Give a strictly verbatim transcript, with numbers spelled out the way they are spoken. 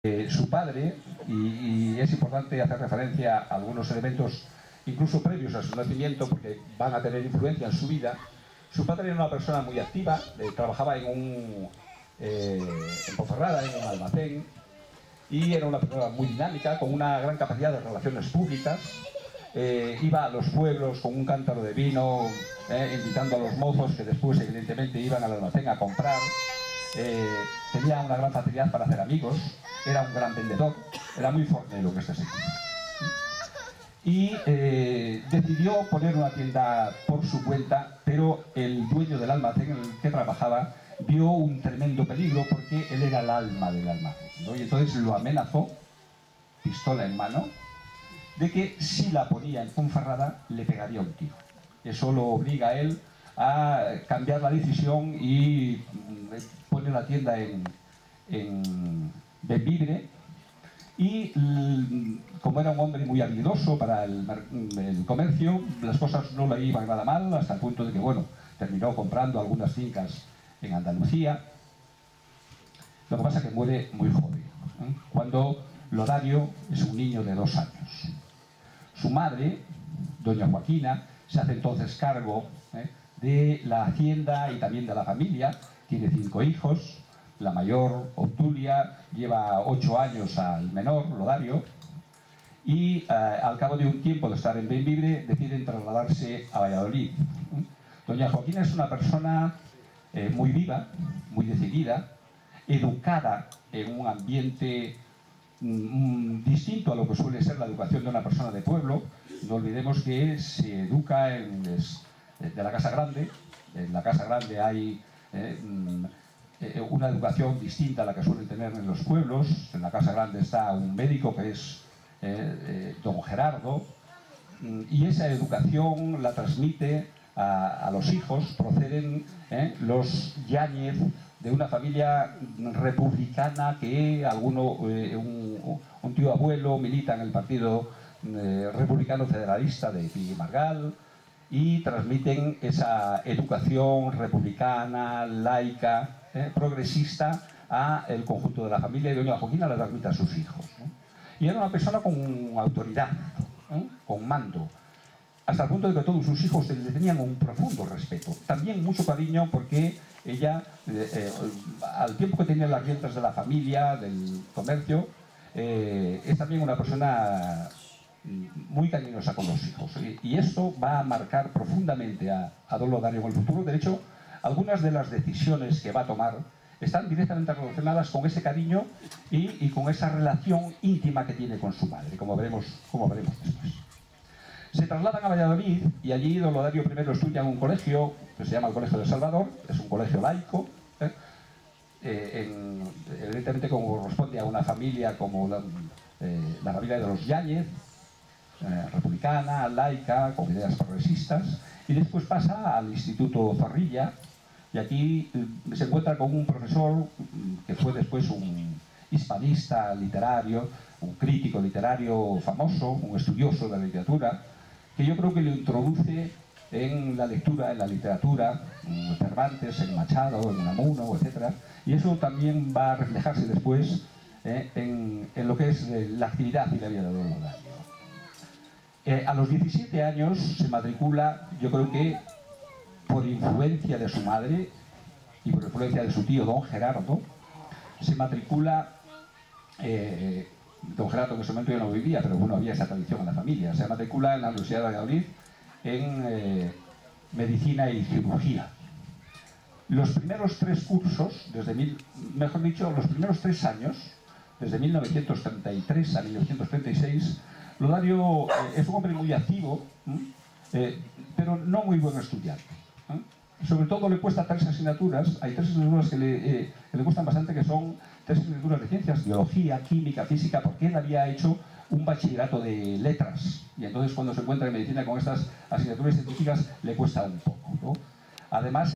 Eh, su padre, y, y es importante hacer referencia a algunos elementos incluso previos a su nacimiento porque van a tener influencia en su vida. Su padre era una persona muy activa, eh, trabajaba en un eh, en Ponferrada, en un almacén, y era una persona muy dinámica, con una gran capacidad de relaciones públicas. Eh, iba a los pueblos con un cántaro de vino, eh, invitando a los mozos que después evidentemente iban al almacén a comprar. Eh, tenía una gran facilidad para hacer amigos, era un gran vendedor, era muy fornero que este señor. Y eh, decidió poner una tienda por su cuenta, pero el dueño del almacén en el que trabajaba vio un tremendo peligro porque él era el alma del almacén, ¿no? Y entonces lo amenazó, pistola en mano, de que si la ponía en Ponferrada le pegaría un tiro. Eso lo obliga a él a cambiar la decisión y pone la tienda en, en Bembibre. Y como era un hombre muy habilidoso para el, el comercio, las cosas no le iban nada mal, hasta el punto de que, bueno, terminó comprando algunas fincas en Andalucía. Lo que pasa es que muere muy joven, ¿eh? Cuando Lodario es un niño de dos años. Su madre, doña Joaquina, se hace entonces cargo ¿eh? de la hacienda y también de la familia. Tiene cinco hijos. La mayor, Obdulia, lleva ocho años al menor, Lodario, y eh, al cabo de un tiempo de estar en Bembibre deciden trasladarse a Valladolid. Doña Joaquina es una persona eh, muy viva, muy decidida, educada en un ambiente mm, distinto a lo que suele ser la educación de una persona de pueblo. No olvidemos que se educa en, es, de la Casa Grande. En la Casa Grande hay eh, mm, una educación distinta a la que suelen tener en los pueblos. En la Casa Grande está un médico que es eh, eh, don Gerardo, y esa educación la transmite a, a los hijos. Proceden eh, los Yáñez de una familia republicana que alguno, eh, un, un tío abuelo milita en el Partido eh, Republicano Federalista de Pi Margal, y transmiten esa educación republicana, laica, Eh, progresista a el conjunto de la familia, y doña Joaquina la transmite a sus hijos, ¿no? Y era una persona con autoridad, ¿eh? Con mando, hasta el punto de que todos sus hijos le tenían un profundo respeto, también mucho cariño, porque ella, eh, eh, al tiempo que tenía las riendas de la familia, del comercio, eh, es también una persona muy cariñosa con los hijos, y, y esto va a marcar profundamente a, a don Lodario en el futuro. De hecho, algunas de las decisiones que va a tomar están directamente relacionadas con ese cariño y, y con esa relación íntima que tiene con su madre, como veremos, como veremos después. Se trasladan a Valladolid y allí don Lodario primero estudia en un colegio que se llama el Colegio de Salvador. Es un colegio laico, ¿eh? Eh, en, evidentemente como corresponde a una familia como la, eh, la familia de los Yáñez, eh, republicana, laica, con ideas progresistas, y después pasa al Instituto Zorrilla. Y aquí se encuentra con un profesor que fue después un hispanista literario, un crítico literario famoso, un estudioso de la literatura, que yo creo que lo introduce en la lectura, en la literatura, en Cervantes, en Machado, en Unamuno, etcétera. Y eso también va a reflejarse después eh, en, en lo que es la actividad y la vida de don Lodario. Eh, a los diecisiete años se matricula, yo creo que por influencia de su madre y por influencia de su tío don Gerardo, se matricula, eh, don Gerardo en ese momento ya no vivía, pero bueno, había esa tradición en la familia, se matricula en la Universidad de Valladolid en eh, Medicina y Cirugía. Los primeros tres cursos, desde mil, mejor dicho, los primeros tres años, desde mil novecientos treinta y tres a mil novecientos treinta y seis, Lodario eh, es un hombre muy activo, eh, pero no muy buen estudiante. ¿eh? Sobre todo le cuesta tres asignaturas. Hay tres asignaturas que le, eh, que le cuestan bastante, que son tres asignaturas de ciencias: biología, química, física, porque él había hecho un bachillerato de letras, y entonces cuando se encuentra en medicina con estas asignaturas científicas le cuesta un poco, ¿no? Además,